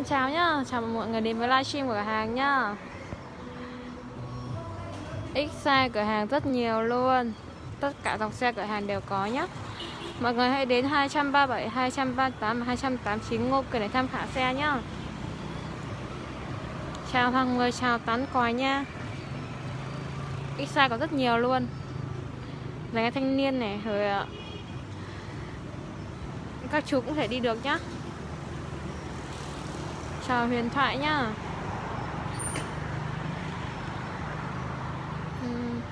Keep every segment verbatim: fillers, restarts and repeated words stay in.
xin chào nhá, chào mọi người đến với livestream của cửa hàng nhá. X-size cửa hàng rất nhiều luôn. Tất cả dòng xe cửa hàng đều có nhá. Mọi người hãy đến hai trăm ba mươi bảy, hai trăm ba mươi tám và hai trăm tám mươi chín Ngô Quyền để tham khảo xe nhá. Chào mọi người, chào Tán Còi nha. X-size có rất nhiều luôn. Dành cho thanh niên này, rồi các chú cũng thể đi được nhá. Chào Huyền Thoại nhá. uhm.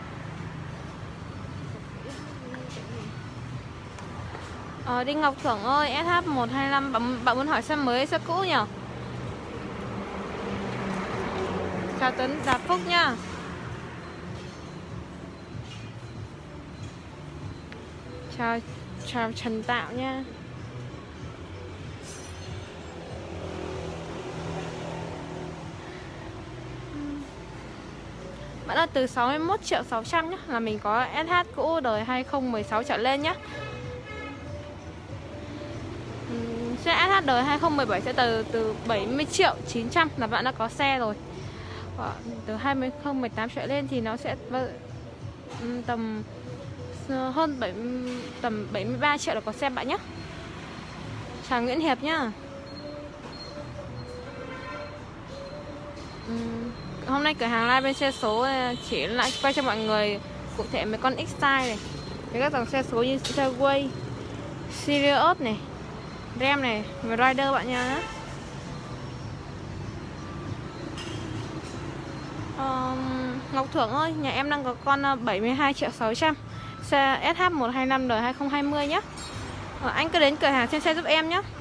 Ờ, Đinh Ngọc Thưởng ơi, S H một hai lăm, bạn, bạn muốn hỏi xe mới hay xe cũ nhỉ? Chào Tuấn Đạt Phúc nhá. Chào, chào Trần Tạo nha. Bạn ơi, từ sáu mươi mốt triệu sáu trăm nhá, là mình có S H cũ đời hai không một sáu trở lên nhá. Xe S H đời hai không một bảy sẽ từ từ bảy mươi triệu chín trăm là bạn đã có xe rồi. Từ hai không một tám trở lên thì nó sẽ tầm hơn bảy, tầm bảy mươi ba triệu là có xe bạn nhé. Chào Nguyễn Hiệp nhá. uhm, Hôm nay cửa hàng live bên xe số chỉ lại quay cho mọi người cụ thể mấy con X-size này, với các dòng xe số như Segway, Sirius này, Ram này, và Rider bạn nha. uh, Ngọc Thưởng ơi, nhà em đang có con bảy mươi hai triệu sáu trăm, xe S H một hai năm đời hai không hai không nhé. uh, Anh cứ đến cửa hàng xem xe giúp em nhé.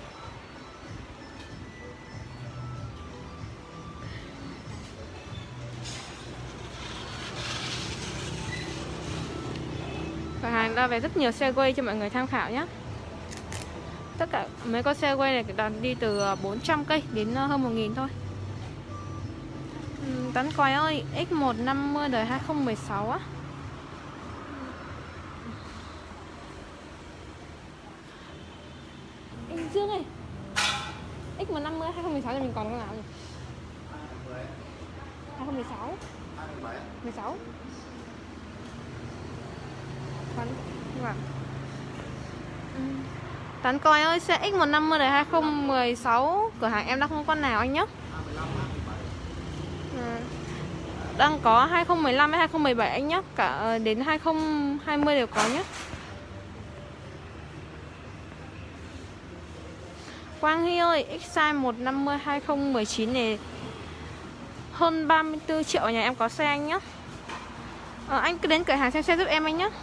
Cửa hàng đã về rất nhiều xe quay cho mọi người tham khảo nhé. Tất cả mấy con xe quay này toàn đi từ bốn trăm cây đến hơn một nghìn thôi. Tán Còi ơi, X một năm mươi đời hai không một sáu á. Anh Dương ơi, X một năm mươi hai không một sáu thì mình còn con nào nhỉ? hai không một sáu mười sáu. Còn vâng. Tán Còi ơi, xe X một năm mươi đời hai không một sáu cửa hàng em đang không có con nào anh nhé. Đang có hai không một lăm với hai không một bảy anh nhé, cả đến hai không hai không đều có nhé. Quang Hy ơi, X-size một năm mươi hai không một chín này hơn ba mươi tư triệu, ở nhà em có xe anh nhé. à, Anh cứ đến cửa hàng xem xe giúp em anh nhé.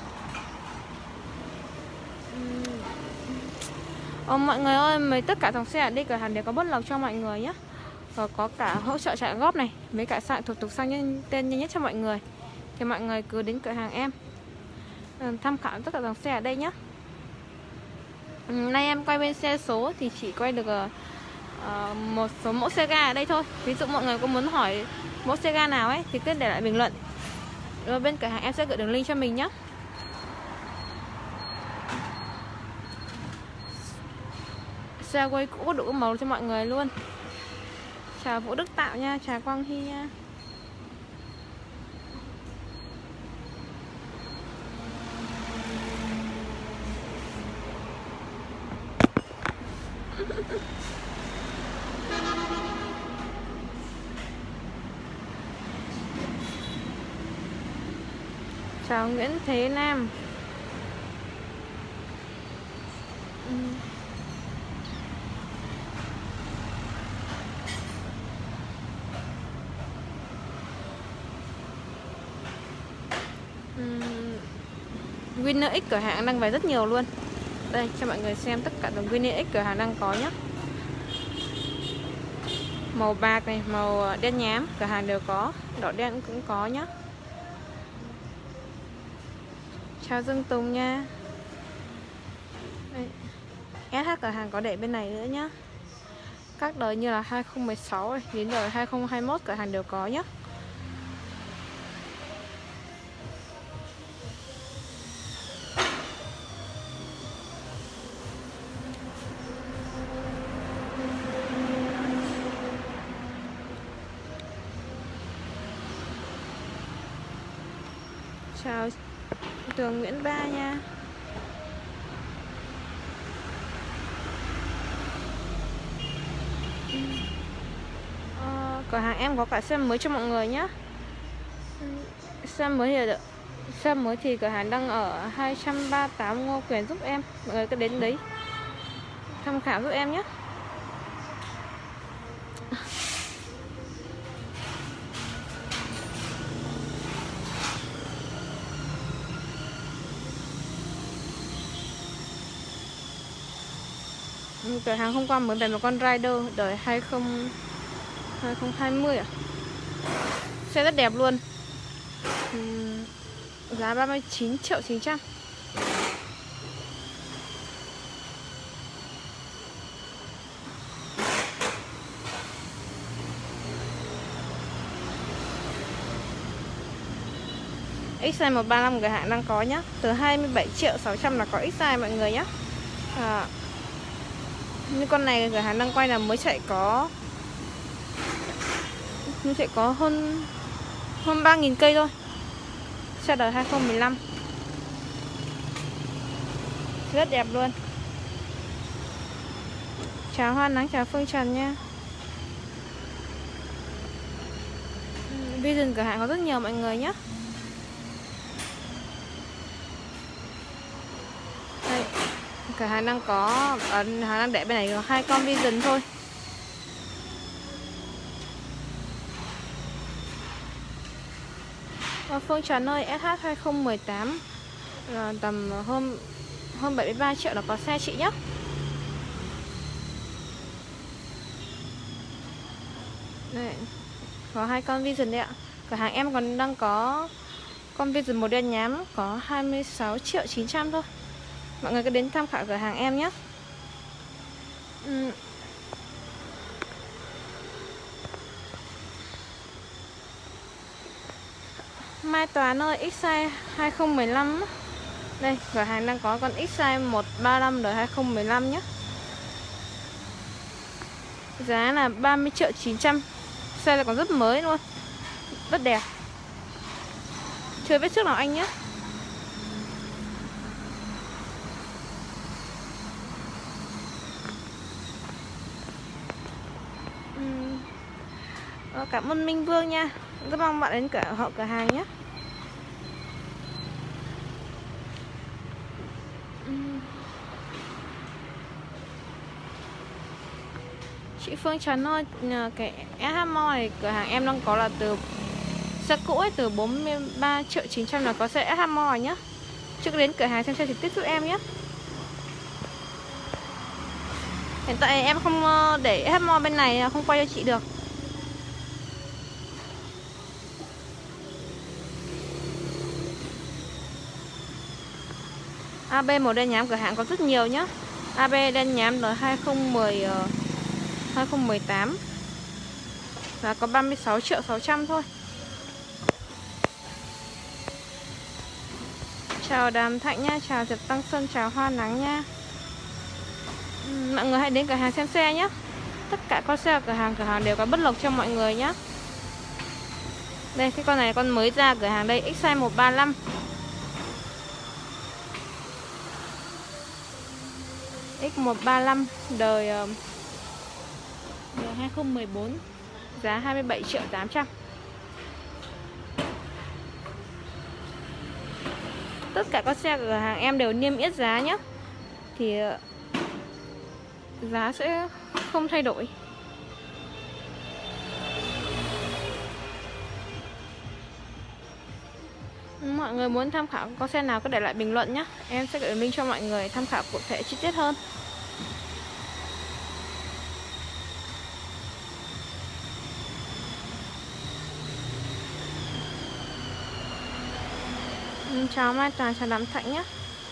Ờ, mọi người ơi, mấy tất cả dòng xe ở đây cửa hàng đều có bớt lọc cho mọi người nhé. Và có cả hỗ trợ trả góp này, mấy cả soạn thủ tục sang nhân, tên nhanh nhất cho mọi người. Thì mọi người cứ đến cửa hàng em tham khảo tất cả dòng xe ở đây nhé. Nay em quay bên xe số thì chỉ quay được uh, một số mẫu xe ga ở đây thôi. Ví dụ mọi người có muốn hỏi mẫu xe ga nào ấy thì cứ để lại bình luận, rồi bên cửa hàng em sẽ gửi đường link cho mình nhé. Xe quay cũ đủ màu cho mọi người luôn. Chào Vũ Đức Tạo nha, chào Quang Hy nha. Chào Nguyễn Thế Nam. Winner X cửa hàng đang về rất nhiều luôn. Đây cho mọi người xem tất cả dòng Winner X cửa hàng đang có nhé. Màu bạc này, màu đen nhám cửa hàng đều có, đỏ đen cũng có nhé. Chào Dương Tùng nha. Đây. S H cửa hàng có để bên này nữa nhá. Các đời như là hai không một sáu này, đến đời hai không hai mốt cửa hàng đều có nhé. Chào Tường Nguyễn Ba nha. Ờ, cửa hàng em có cả xe mới cho mọi người nhé. Xe mới thì được. Xe mới thì cửa hàng đang ở hai trăm ba mươi tám Ngô Quyền giúp em. Mọi người cứ đến đấy tham khảo giúp em nhé. Cửa hàng hôm qua mới về một con Rider đời hai không hai không à. Xe rất đẹp luôn. uhm, Giá ba mươi chín triệu chín trăm. ích i một ba lăm cửa hàng đang có nhá. Từ hai mươi bảy triệu sáu trăm là có ích i mọi người nhé. à, Như con này cửa hàng đang quay là mới chạy có Mới chạy có hơn Hơn ba nghìn cây thôi. Xe đời hai không một lăm. Rất đẹp luôn. Chào Hoa Nắng, chào Phương Trần nha. Vision cửa hàng có rất nhiều mọi người nhé. Đây, cửa hàng đang có ở hàng đang để bên này có hai con Vision thôi. Và Phương Trần ơi, ét hát hai không một tám là tầm hơn hơn bảy mươi ba triệu là có xe chị nhé. Đây, có hai con Vision đấy ạ. Cửa hàng em còn đang có con Vision màu đen nhám có hai mươi sáu triệu chín trăm thôi. Mọi người cứ đến tham khảo cửa hàng em nhé. uhm. Mai Toàn ơi, ích i hai không một lăm. Đây, cửa hàng đang có con ích i một ba lăm đời hai không một lăm nhé. Giá là ba mươi triệu chín trăm. Xe này còn rất mới luôn. Rất đẹp. Chưa vết xước nào anh nhé. uhm. Cảm ơn Minh Vương nha. Rất mong bạn đến cửa họ cửa hàng nhé. Chị Phương Trần ơi, cái ét hát Mall này cửa hàng em đang có là từ xe cũ ấy, từ bốn mươi ba triệu chín trăm là có xe ét hát Mall này nhá. Trước đến cửa hàng xem xe trực tiếp giúp em nhé. Hiện tại em không để ét hát Mall bên này, không quay cho chị được. a bê màu đen nhám cửa hàng có rất nhiều nhá. a bê đen nhám đời hai không một không hai không một tám là có ba mươi sáu triệu sáu trăm thôi. Chào Đàm Thạnh nha, chào Diệp Tăng Sơn, chào Hoa Nắng nha. Mọi người hãy đến cửa hàng xem xe nhé. Tất cả con xe ở cửa hàng cửa hàng đều có bất lộc cho mọi người nhé. Đây, cái con này con mới ra cửa hàng đây, ích i một ba lăm. ích một ba lăm đời, đời hai không một bốn, giá hai mươi bảy triệu tám trăm. Tất cả các xe của cửa hàng em đều niêm yết giá nhé. Thì giá sẽ không thay đổi. Mọi người muốn tham khảo có xe nào có để lại bình luận nhé. Em sẽ gửi link cho mọi người tham khảo cụ thể chi tiết hơn. Chào Mai Toàn, chào Đàm Thạnh nhé.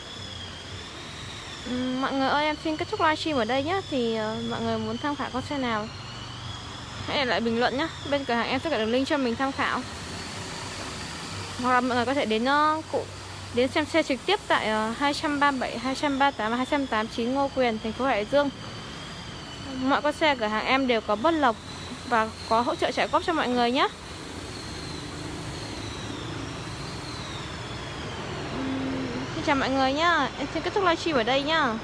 Mọi người ơi, em xin kết thúc livestream ở đây nhé. Thì uh, mọi người muốn tham khảo con xe nào hãy để lại bình luận nhé. Bên cửa hàng em sẽ gửi đường link cho mình tham khảo. Hoặc là mọi người có thể đến uh, cụ đến xem xe trực tiếp tại uh, hai trăm ba mươi bảy, hai trăm ba mươi tám và hai trăm tám mươi chín Ngô Quyền, thành phố Hải Dương. Mọi con xe cửa hàng em đều có bất lộc và có hỗ trợ trả góp cho mọi người nhé. Xin chào mọi người nhá. Em xin kết thúc livestream ở đây nhá.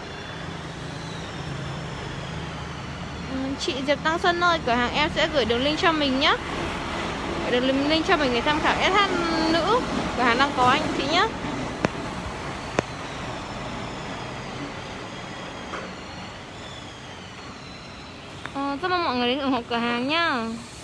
Chị Diệp Tăng Xuân ơi, cửa hàng em sẽ gửi đường link cho mình nhá. Gửi đường link cho mình để tham khảo ét hát nữ. Cửa hàng đang có anh chị nhá. Ờ, rất mong mọi người đến ủng hộ cửa hàng nhá.